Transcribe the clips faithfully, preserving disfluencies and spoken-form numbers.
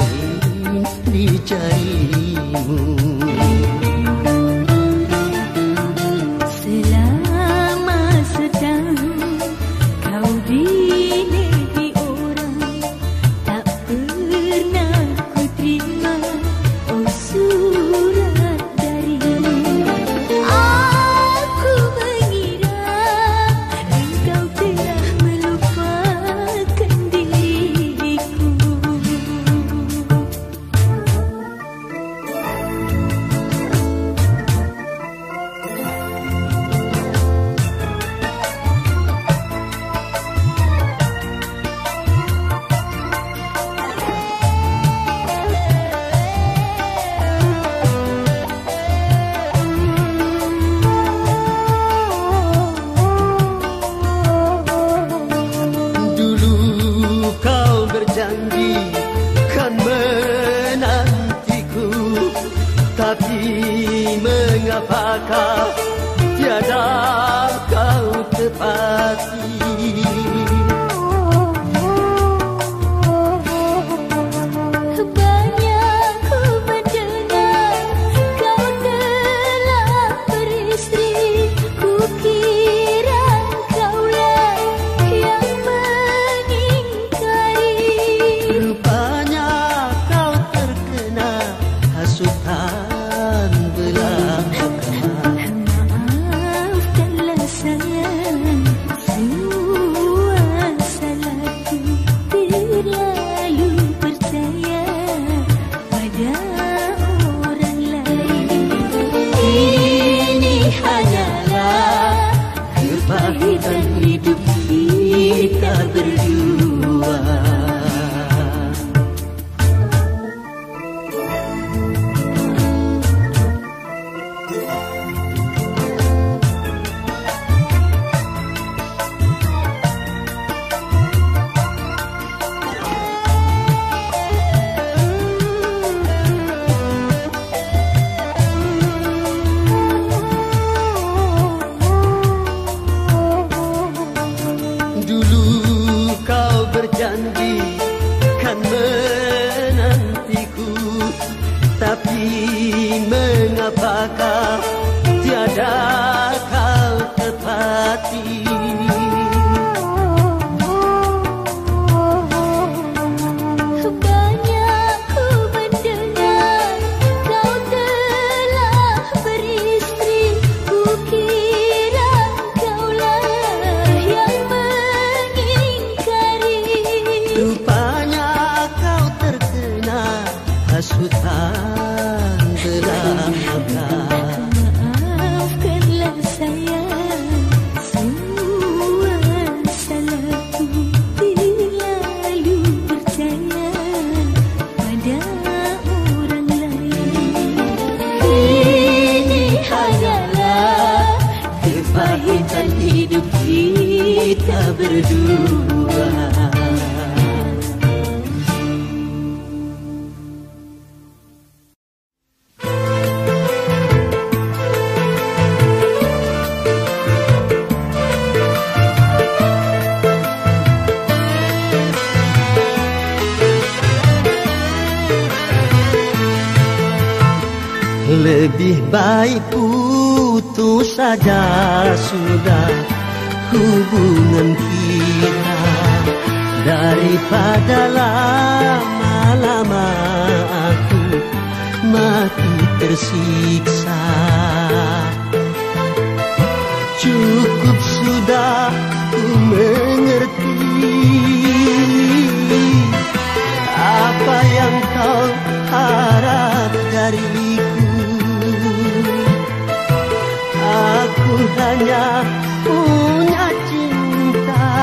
berlilin di jarimu. Selama setahun kau dinepi orang, tak pernah ku terima oh surat darimu. Aku mengira engkau telah melupakan diriku. Dulu kau berjanji kan menantiku, tapi mengapakah tiada kau tepati? Banyak ku mendengar kau telah beristri, ku kira kaulah yang mengingkari. Rupanya kau terkena hasutan belaka. Maafkanlah sayang, semua salahku terlalu percaya pada orang lain. Ini hanyalah kepahitan hidup kita berdua. Dulu kau berjanji kan menantiku, tapi mengapakah tiada kau tepati? Banyak ku mendengar kau telah beristri, ku kira kaulah yang mengingkari. Rupanya kau terkena hasutan belaka. Maafkanlah sayang, semua salahku terlalu percaya pada orang lain. Ini hanyalah kepahitan hidup kita berdua. Lebih baik putus saja sudah hubungan kita, daripada lama-lama aku mati tersiksa. Cukup sudah ku mengerti apa yang kau harap dariku. Aku hanya punya cinta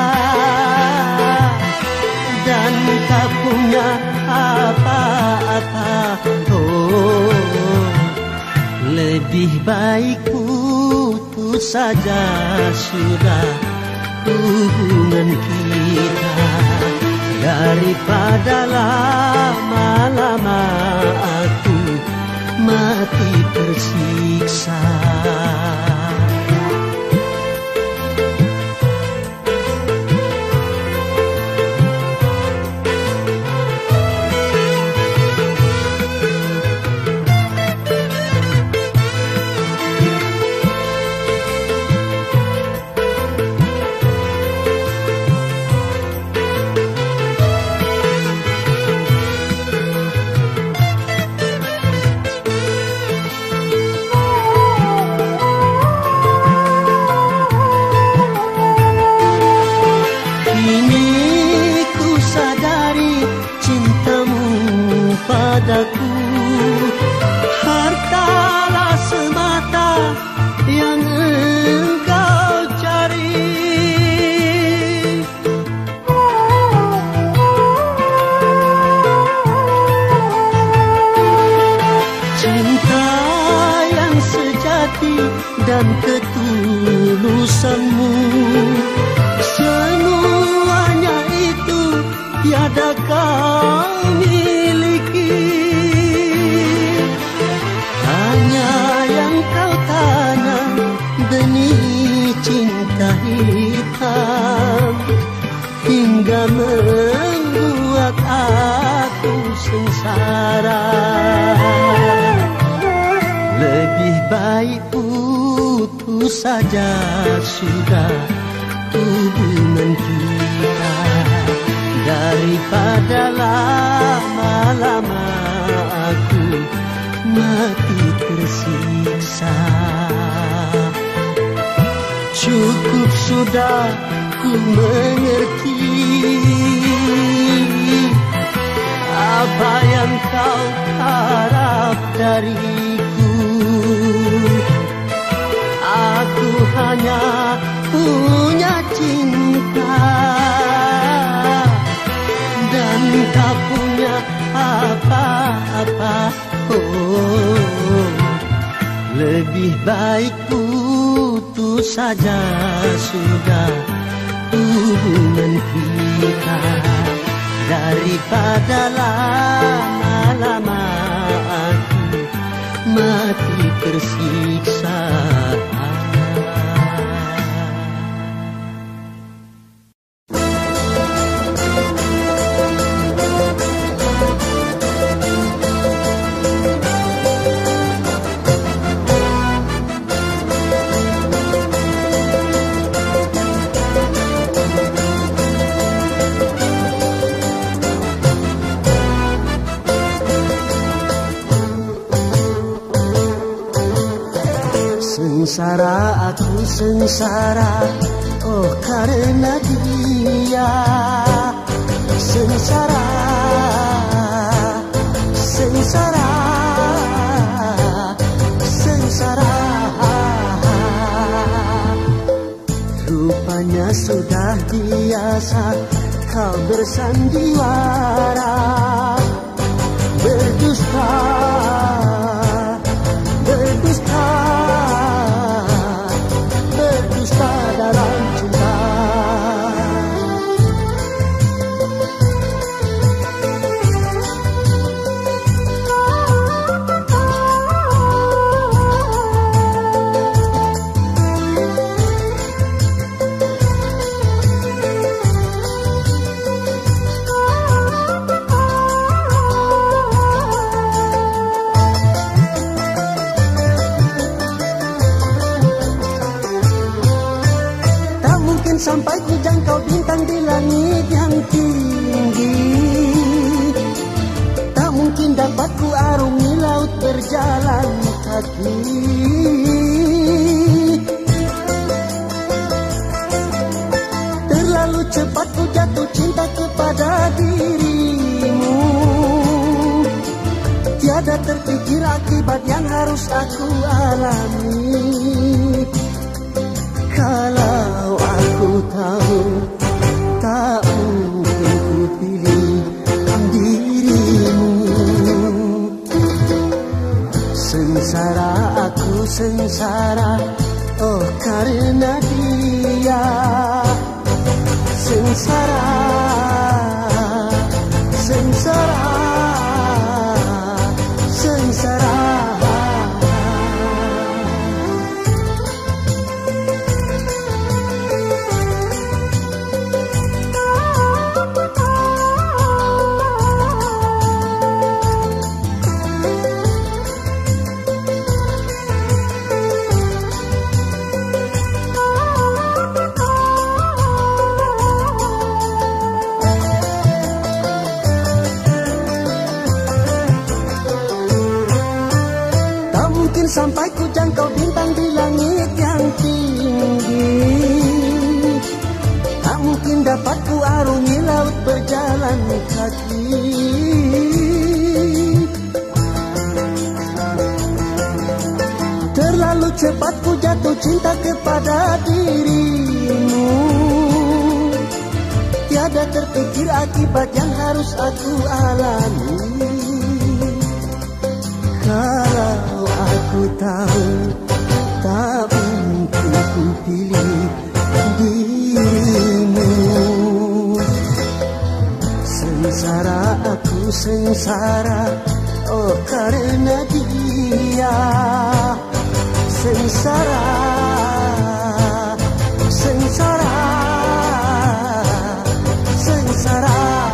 dan tak punya apa-apa. Oh, lebih baik putus saja sudah hubungan kita, daripada lama-lama aku mati tersiksa. padaku. Hartalah semata yang engkau cari. Cinta yang sejati dan ketulusanmu, semuanya itu tiada kau miliki. Hanya yang kau tanam benih cinta hitam, hingga membuat aku sengsara. Lebih baik putus saja sudah hubungan kita, daripada lama-lama aku mati tersiksa. Cukup sudah ku mengerti apa yang kau harap dariku. Aku hanya punya cinta dan tak punya apa-apa. Oh, lebih baik putus saja sudah hubungan kita, daripada lama-lama aku mati tersiksa. Sengsara aku sengsara, oh karena dia. Sengsara, sengsara, sengsara. Rupanya sudah biasa kau bersandiwara, berdusta, berdusta, berdusta dalam cinta. Sampai ku jangkau bintang di langit yang tinggi, tak mungkin dapat ku arungi laut berjalan kaki. Terlalu cepat ku jatuh cinta kepada dirimu, tiada terpikir akibat yang harus aku alami. Kalau aku tahu, tak mungkin ku pilih dirimu. Sengsara aku sengsara, oh karena dia. Sengsara, sengsara, sengsara. Sampai ku jangkau bintang di langit yang tinggi, tak mungkin dapat ku arungi laut berjalan kaki. cepat ku jatuh cinta kepada dirimu. Tiada terpikir akibat yang harus aku alami. Kalau aku tahu tak mungkin ku pilih dirimu. Sengsara aku sengsara, oh karena dia. Sengsara, sengsara, sengsara.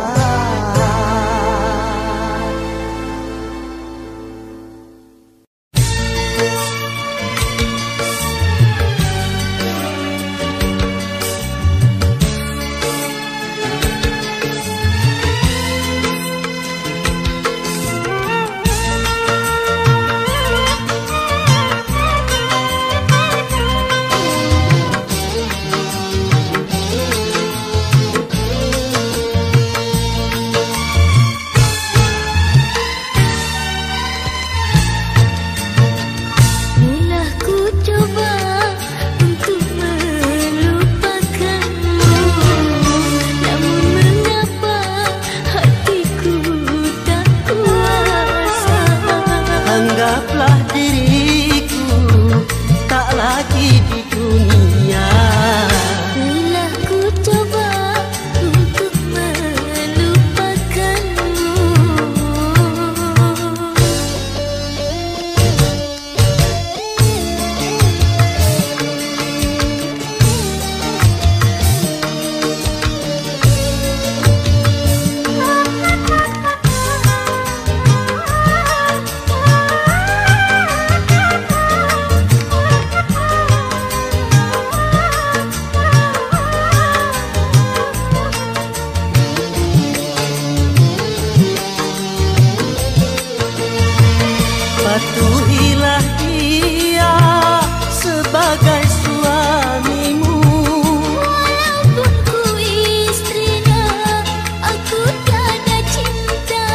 Patuhilah dia sebagai suamimu. Walaupun ku istrinya, aku tiada cinta.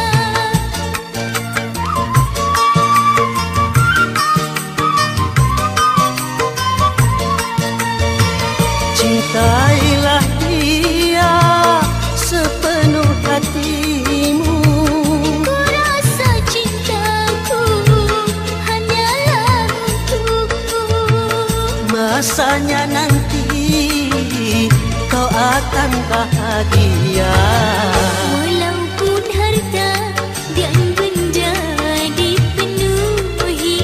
Cintailah dia sepenuh hatimu. Ku rasa cintaku hanyalah untukmu. Masanya nanti kau akan bahagia. Walaupun harta dan benda dipenuhi,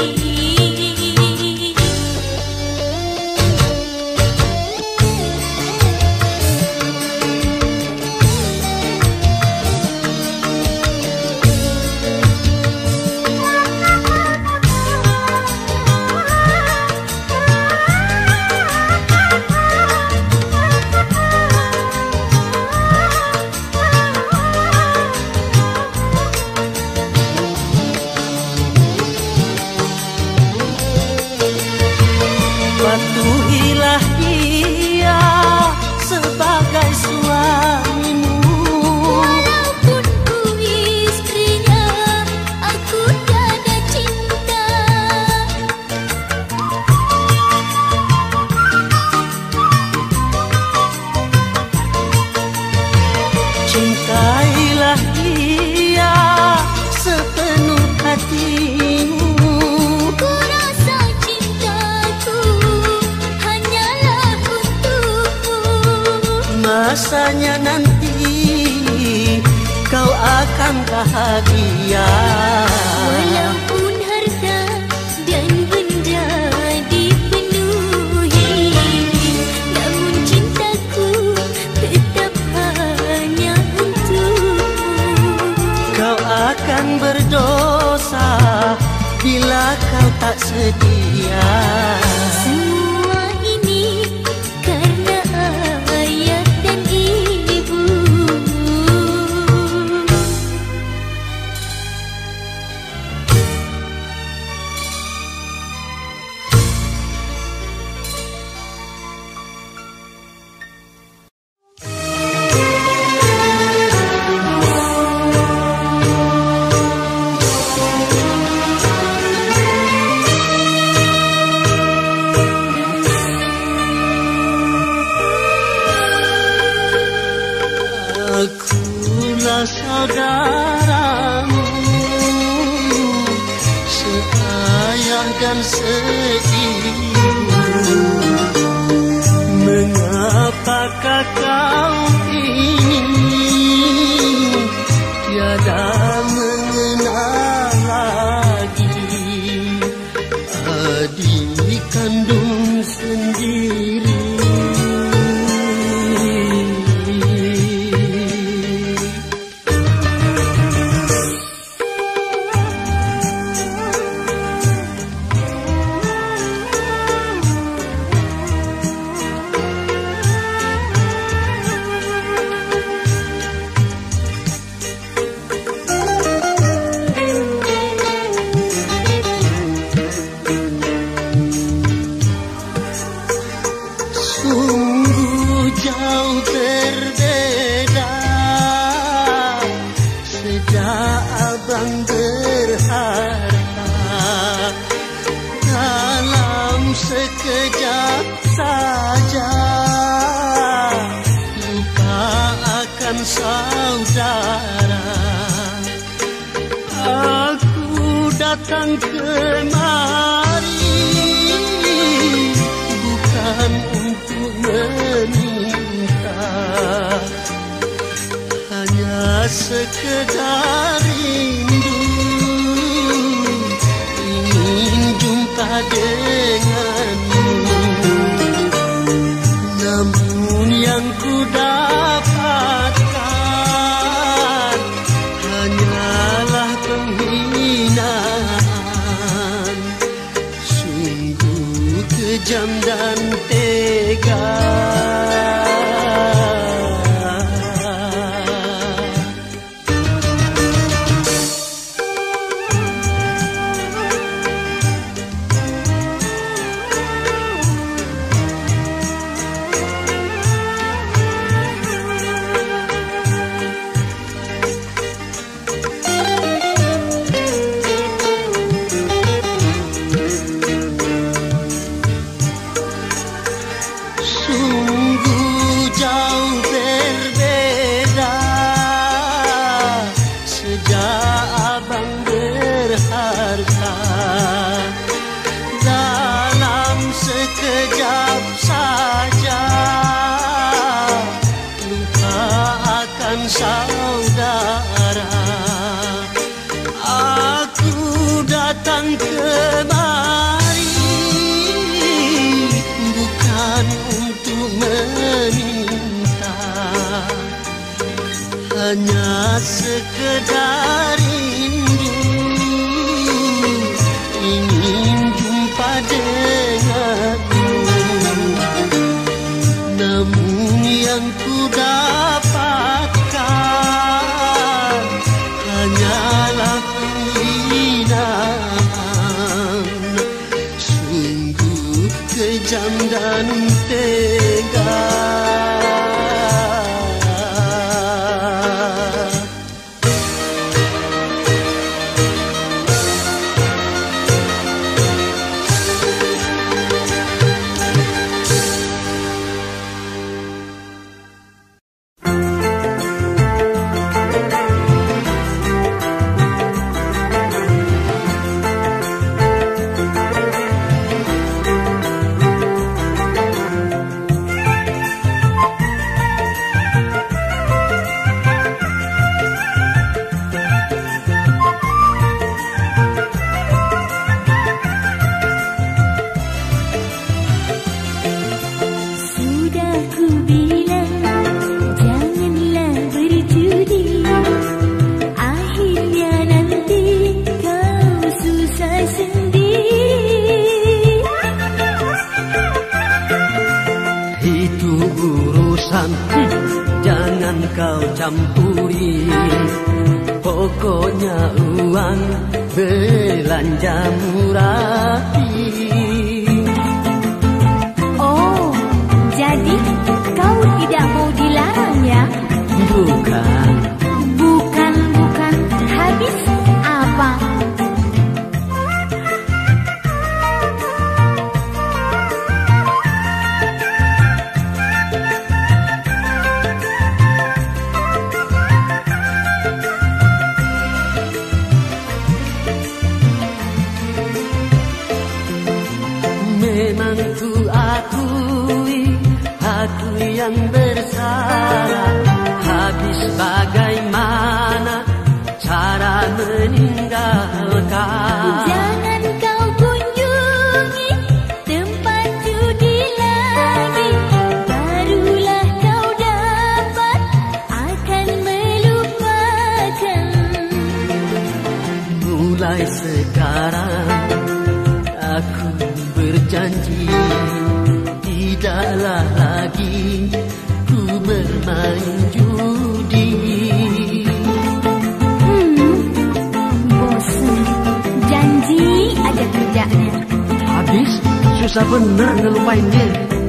Patuhilah dia sebagai suamimu. walaupun ku istrinya, aku tiada cinta. Cintailah dia sepenuh hatimu. Ku rasa cintaku hanyalah untukmu. Masanya nanti kau akan bahagia. Walaupun harta dan benda dipenuhi, namun cintaku tetap hanya untukmu. Kau akan berdosa bila kau tak setia. Semua ini karena ayah dan ibu. bagaikan seibu. Mengapakah kau ini tiada mengenal lagi adik kandung sendiri? Sekejap saja lupa akan saudara. Aku datang kemari bukan untuk meminta, hanya sekedar rindu ingin jumpa denganmu. Namun yang ku dapatkan hanyalah penghinaan. Sungguh kejam dan tega. Saudara, aku datang kemari bukan untuk meminta, hanya sekedar rindu ingin jumpa denganmu. Namun yang ku dapat hanyalah penghinaan. Sungguh kejam dan tega. Jangan kau campuri, pokoknya uang belanja murahi. Oh, jadi kau tidak mau dilarang ya? Bukan. Bukan, bukan. Habis apa? aku yang bersalah. Habis bagaimana cara meninggalkan? Jangan kau kunjungi tempat judi lagi, barulah kau dapat akan melupakan. Mulai sekarang aku berjanji, tidaklah lagi ku bermain judi. Hmm, bosan. Janji aja kerjanya. Habis susah bener ngelupainnya.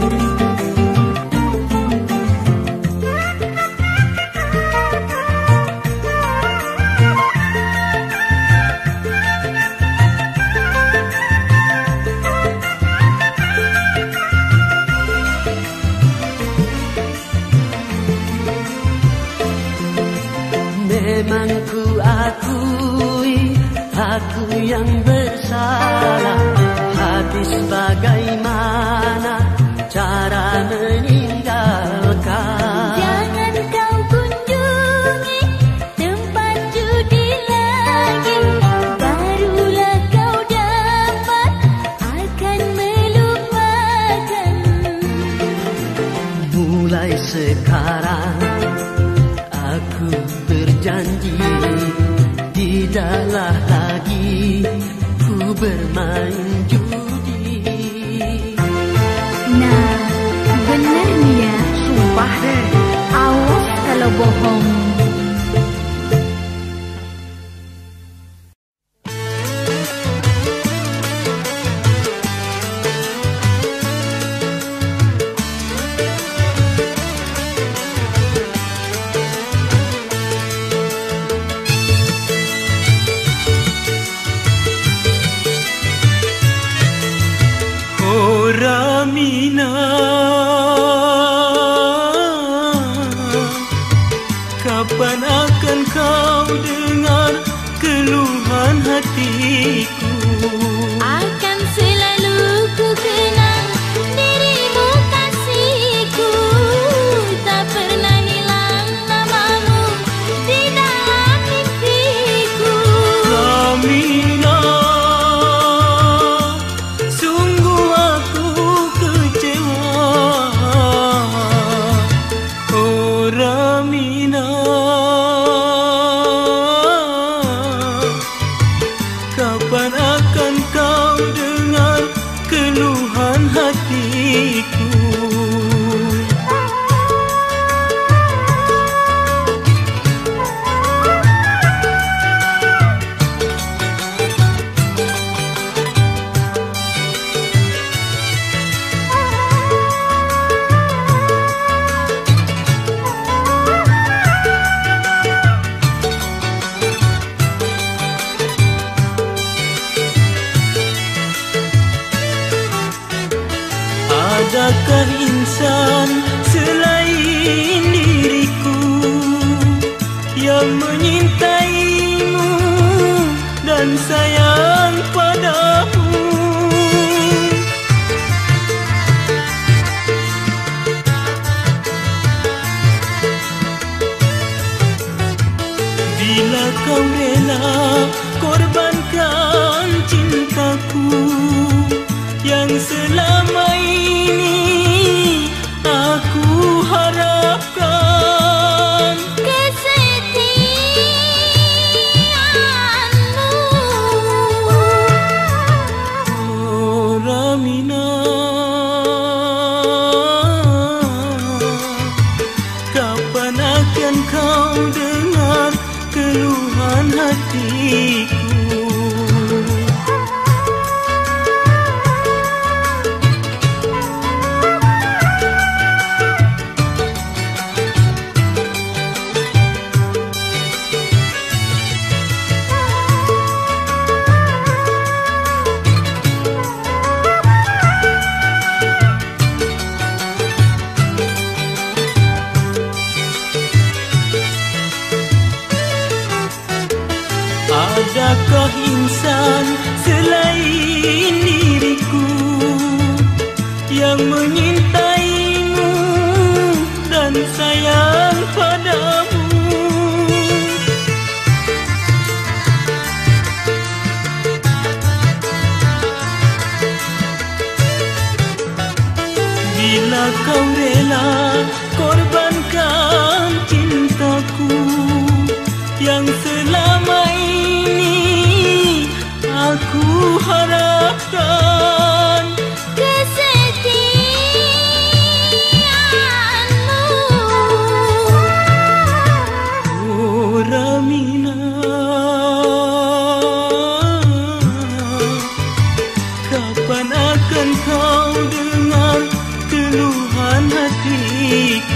Memang ku akui aku yang bersalah. Habis bagaimana cara meninggalkan? Jangan kau kunjungi tempat judi lagi, barulah kau dapat akan melupakan. Mulai sekarang aku berjanji, tidaklah lagi ku bermain judi. Nah, bener nih ya. Sumpah deh. Awas kalau bohong. Ramina, kapan akan kau dengar keluhan hatiku? Akan selalu ku kenang dirimu kasihku, tak pernah hilang namamu di dalam mimpiku. Ramina, sungguh aku kecewa. Oh Ramina, kapan akan kau dengar keluhan hatiku? Adakah insan selain diriku yang menyintaimu dan sayang padamu? Bila kau rela korbankan cintaku yang selama ini aku harapkan, Kesetiaanmu. oh Ramina, kapan akan kau dengar keluhan hatiku? Adakah insan selain diriku yang menyintaimu sayang padamu. Bila kau rela korbankan cintaku yang selama ini aku harapkan, kesetiaanmu. oh Ramina, kapan akan kau dengar keluhan hatiku?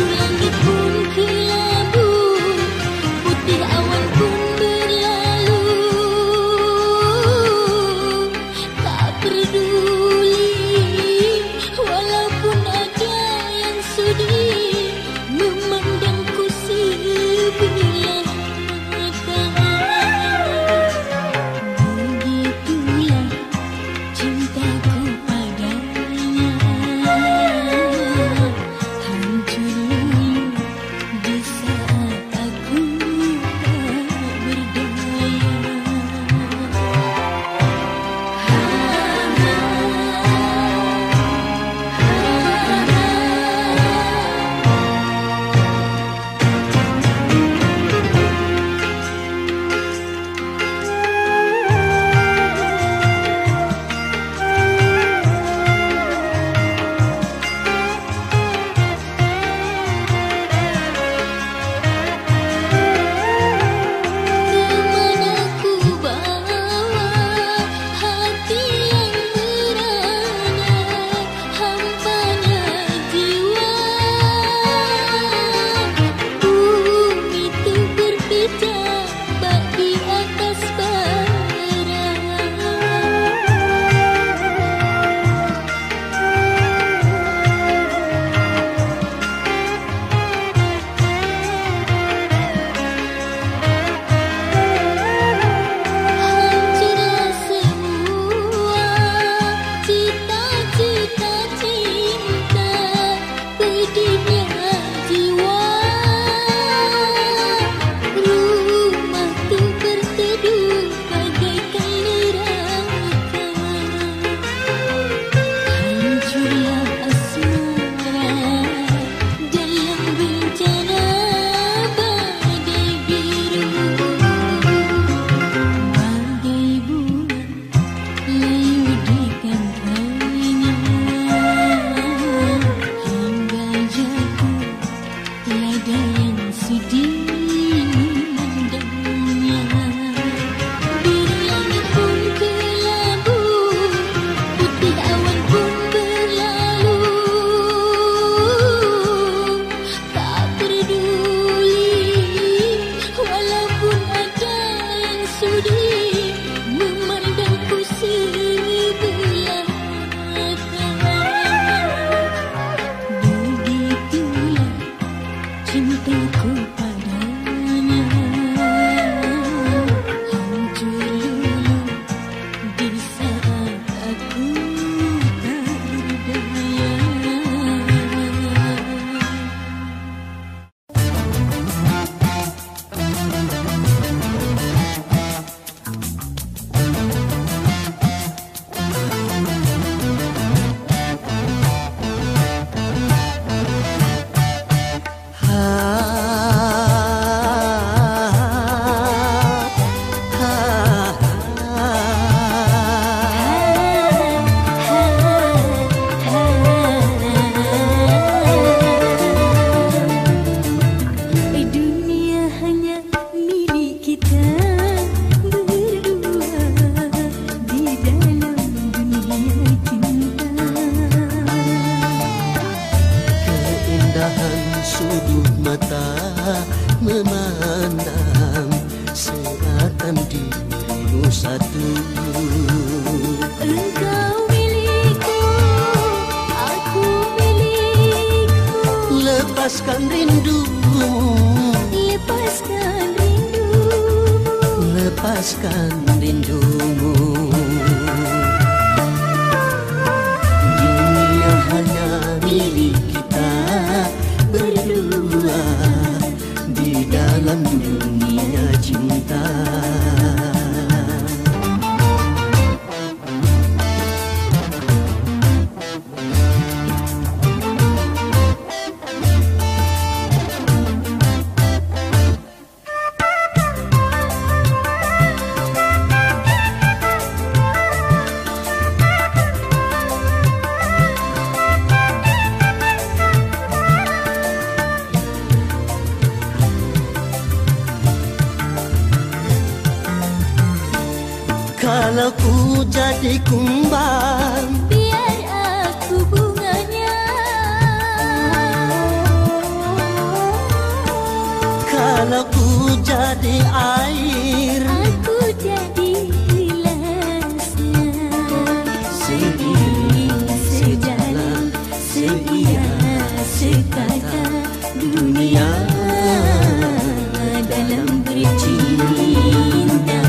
Biru langit pun kelabu, putih awan pun berlalu. seakan dirimu satu. Engkau milikku, aku milikmu. Lepaskan rindumu, lepaskan rindumu, lepaskan rindumu. Dunia hanya milik kita berdua di dalam dunia cinta. Kalau ku jadi kumbang, biar aku bunganya. kalau ku jadi air, Aku jadi gelasnya. seiring sejalan, seia sekata dunia dalam bercinta.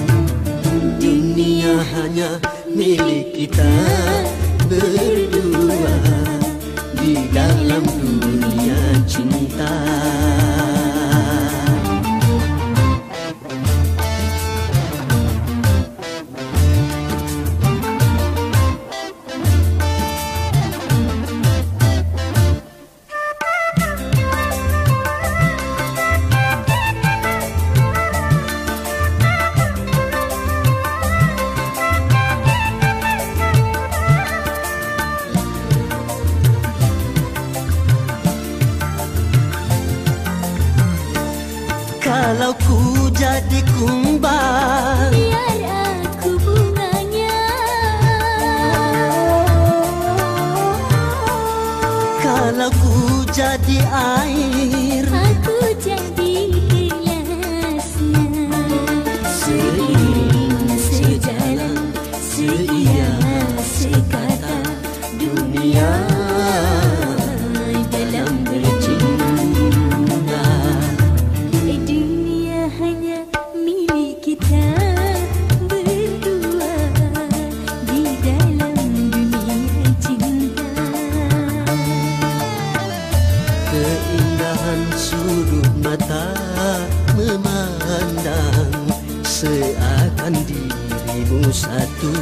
Dunia hanya milik kita berdua di dalam dunia cinta. Kalau ku jadi kumbang, Biar aku bunganya. kalau ku jadi air, Aku jadi gelasnya. seiring sejalan, seia sekata dunia dalam bercinta. Dunia hanya milik kita berdua di dalam dunia cinta. Keindahan sudut mata memandang seakan dirimu satu.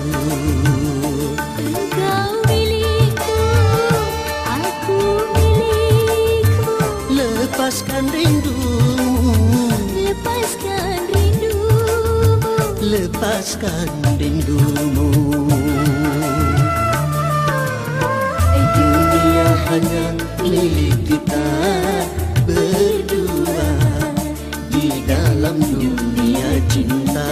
Engkau milikku, aku milikmu. Lepaskan rindumu, Lepaskan rindumu, lepaskan rindumu. Dunia hanya milik kita berdua di dalam dunia cinta.